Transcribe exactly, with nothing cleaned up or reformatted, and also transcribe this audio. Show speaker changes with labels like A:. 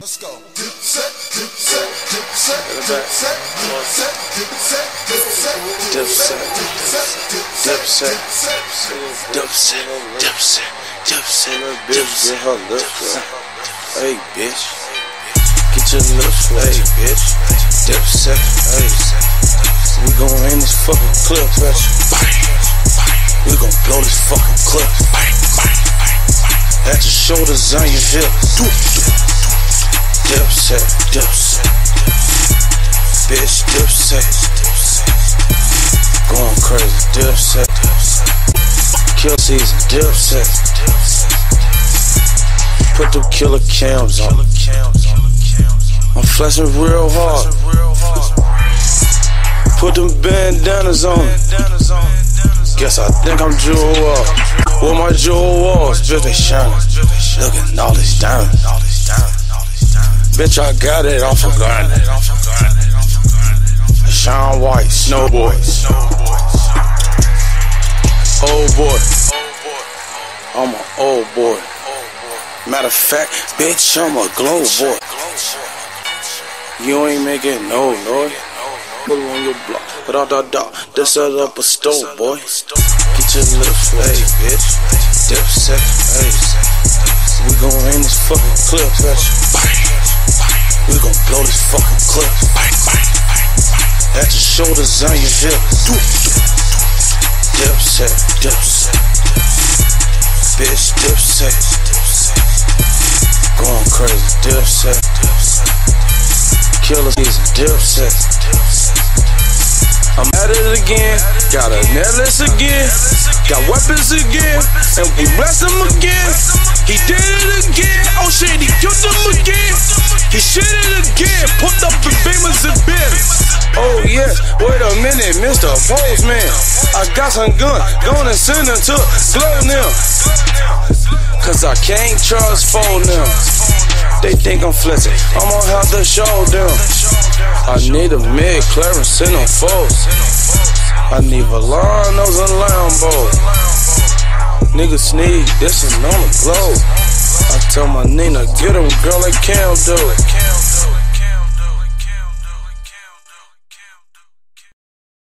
A: Let's go. Dipset, dipset, dipset, dipset, dipset, dipset, dipset, dipset, dipset, dipset, dipset, dipset, bitch, get her lips up. Hey, bitch, get your lips up. Hey, bitch, dipset, hey. We gon' aim this fucking clip at you. We gon' blow this fucking clip. At your shoulders, on your hips. Dipset, dipset, bitch, dipset, going crazy, dipset, kill season, dipset, put them killer cams on, I'm flexing real hard, put them bandanas on, guess I think I'm jewel up, with my jewel walls, bitch they shining, looking all this diamond. Bitch, I got it off of Garnet. Sean White, Snowboy. Old boy. I'm an old boy. Matter of fact, bitch, I'm a glow boy. You ain't making no noise. Put it on your block. But all that dog, this set up a stove, boy. Get your lips, hey, bitch. Dipset, hey. We gon' aim this fucking clip at you. We gon' blow this fucking clip. At your shoulders, on your hips. Dipset, dipset, bitch, dipset, going crazy, dipset, killer season, dipset. I'm at it again, got a necklace again, got weapons again, and we blessed him again. He did it again, oh shit, he killed him again. He shit it again, put up the beamers and bins. Oh yes, wait a minute, Mister Postman, I got some gun, gonna send him to Glow now. Cause I can't trust phone them. They think I'm flexing, I'ma have to show them. I need a mid clearance in them foes. I need Volanos and Lambos. Niggas sneak, this is on the globe. I tell my Nina, get him, girl, like Cam do.